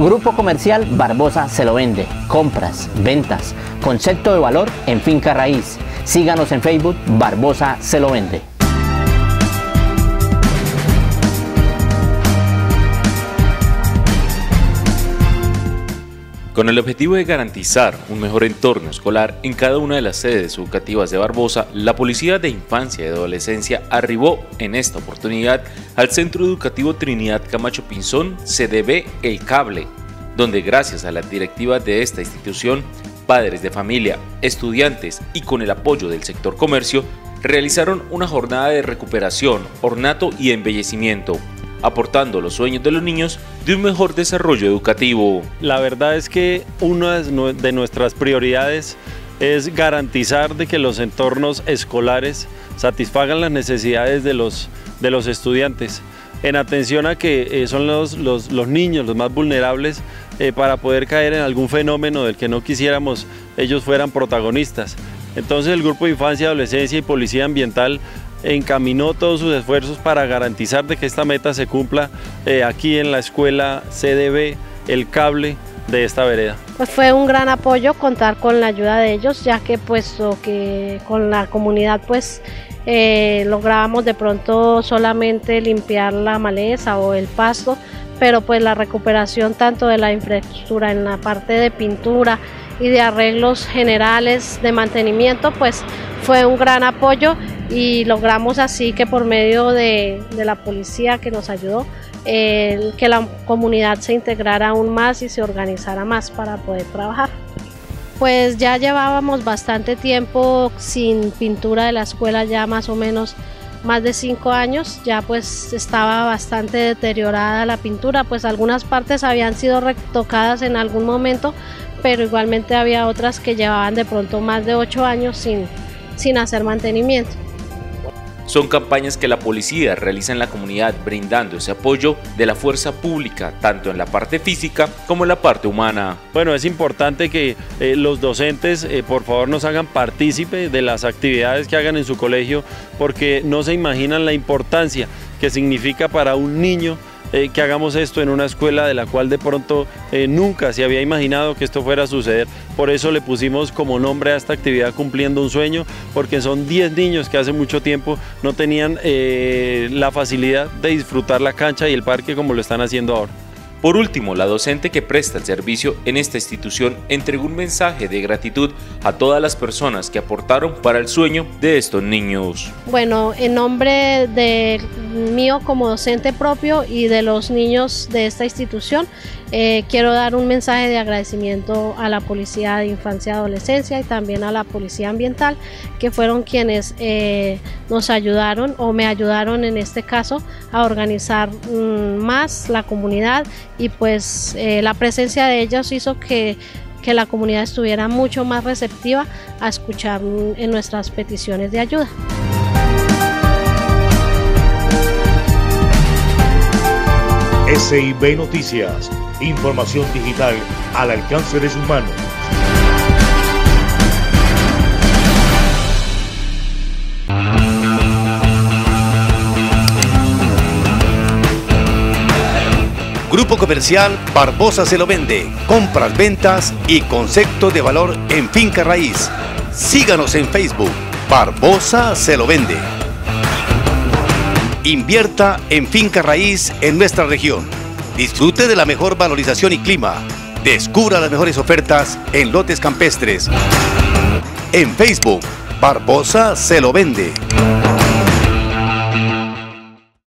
Grupo Comercial Barbosa se lo vende. Compras, ventas, concepto de valor en finca raíz. Síganos en Facebook, Barbosa se lo vende. Con el objetivo de garantizar un mejor entorno escolar en cada una de las sedes educativas de Barbosa, la Policía de Infancia y Adolescencia arribó en esta oportunidad al Centro Educativo Trinidad Camacho Pinzón, CDB El Cable, donde gracias a la directiva de esta institución, padres de familia, estudiantes y con el apoyo del sector comercio, realizaron una jornada de recuperación, ornato y embellecimiento, aportando los sueños de los niños de un mejor desarrollo educativo. La verdad es que una de nuestras prioridades es garantizar de que los entornos escolares satisfagan las necesidades de los estudiantes, en atención a que son los niños los más vulnerables para poder caer en algún fenómeno del que no quisiéramos ellos fueran protagonistas. Entonces el Grupo de Infancia, Adolescencia y Policía Ambiental encaminó todos sus esfuerzos para garantizar de que esta meta se cumpla aquí en la escuela CDB El Cable de esta vereda. Pues fue un gran apoyo contar con la ayuda de ellos, ya que puesto que con la comunidad pues lográbamos de pronto solamente limpiar la maleza o el pasto, pero pues la recuperación tanto de la infraestructura en la parte de pintura y de arreglos generales de mantenimiento pues fue un gran apoyo, y logramos así que por medio de la policía que nos ayudó, que la comunidad se integrara aún más y se organizara más para poder trabajar. Pues ya llevábamos bastante tiempo sin pintura de la escuela, ya más o menos más de 5 años, ya pues estaba bastante deteriorada la pintura, pues algunas partes habían sido retocadas en algún momento, pero igualmente había otras que llevaban de pronto más de 8 años sin hacer mantenimiento. Son campañas que la policía realiza en la comunidad, brindando ese apoyo de la fuerza pública, tanto en la parte física como en la parte humana. Bueno, es importante que los docentes por favor nos hagan partícipe de las actividades que hagan en su colegio, porque no se imaginan la importancia que significa para un niño que hagamos esto en una escuela de la cual de pronto nunca se había imaginado que esto fuera a suceder. Por eso le pusimos como nombre a esta actividad Cumpliendo un Sueño, porque son 10 niños que hace mucho tiempo no tenían la facilidad de disfrutar la cancha y el parque como lo están haciendo ahora. Por último, la docente que presta el servicio en esta institución entregó un mensaje de gratitud a todas las personas que aportaron para el sueño de estos niños. Bueno, en nombre de mío como docente propio y de los niños de esta institución, quiero dar un mensaje de agradecimiento a la Policía de Infancia y Adolescencia y también a la Policía Ambiental, que fueron quienes nos ayudaron o me ayudaron en este caso a organizar más la comunidad, y pues la presencia de ellos hizo que la comunidad estuviera mucho más receptiva a escuchar en nuestras peticiones de ayuda. SIB Noticias, información digital al alcance de sus manos. Grupo Comercial Barbosa se lo vende. Compras, ventas y concepto de valor en finca raíz. Síganos en Facebook, Barbosa se lo vende. Invierta en finca raíz en nuestra región. Disfrute de la mejor valorización y clima. Descubra las mejores ofertas en lotes campestres. En Facebook, Barbosa se lo vende.